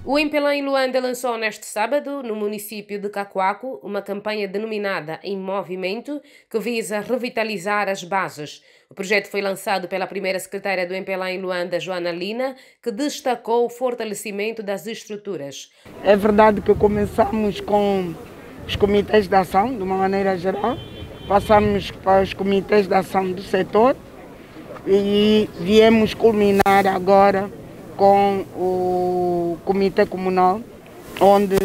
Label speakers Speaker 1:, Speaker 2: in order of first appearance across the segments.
Speaker 1: O MPLA em Luanda lançou neste sábado, no município de Cacoaco, uma campanha denominada Em Movimento, que visa revitalizar as bases. O projeto foi lançado pela primeira secretária do MPLA em Luanda, Joana Lina, que destacou o fortalecimento das estruturas.
Speaker 2: É verdade que começamos com os comitês de ação, de uma maneira geral, passamos para os comitês de ação do setor e viemos culminar agora com o Comitê Comunal, onde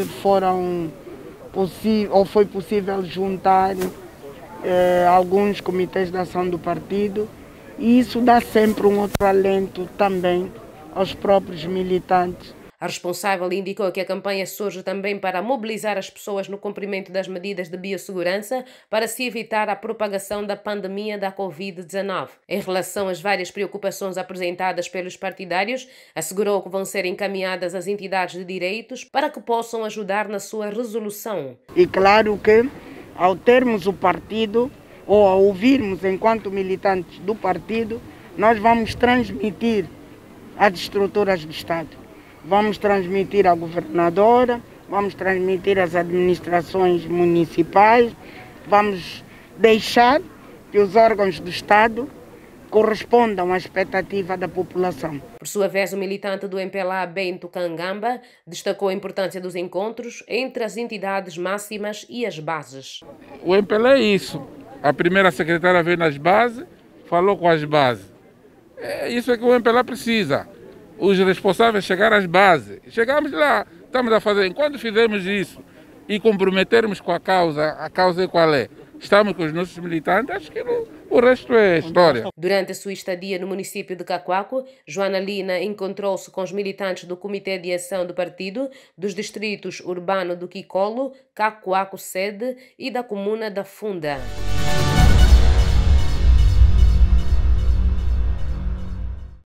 Speaker 2: foi possível juntar alguns comitês de ação do partido, e isso dá sempre um outro alento também aos próprios militantes.
Speaker 1: A responsável indicou que a campanha surge também para mobilizar as pessoas no cumprimento das medidas de biossegurança para se evitar a propagação da pandemia da Covid-19. Em relação às várias preocupações apresentadas pelos partidários, assegurou que vão ser encaminhadas às entidades de direitos para que possam ajudar na sua resolução.
Speaker 2: E claro que, ao termos o partido, ou ao ouvirmos enquanto militantes do partido, nós vamos transmitir às estruturas do Estado. Vamos transmitir à governadora, vamos transmitir às administrações municipais, vamos deixar que os órgãos do Estado correspondam à expectativa da população.
Speaker 1: Por sua vez, o militante do MPLA, Bento Kangamba, destacou a importância dos encontros entre as entidades máximas e as bases.
Speaker 3: O MPLA é isso. A primeira secretária veio nas bases, falou com as bases. É isso que o MPLA precisa. Os responsáveis chegaram às bases. Chegamos lá, estamos a fazer. Enquanto fizermos isso e comprometermos com a causa qual é? Estamos com os nossos militantes, acho que o resto é história.
Speaker 1: Durante a sua estadia no município de Cacoaco, Joana Lina encontrou-se com os militantes do Comitê de Ação do Partido, dos distritos urbano do Quicolo, Cacoaco Sede e da comuna da Funda.